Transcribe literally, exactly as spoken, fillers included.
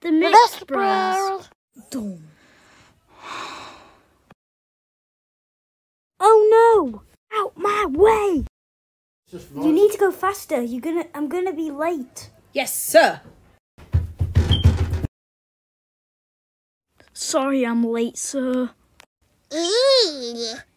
The mixed bras. Dumb. Oh no! Out my way! You need to go faster. You're gonna. I'm gonna be late. Yes, sir. Sorry, I'm late, sir. Eee.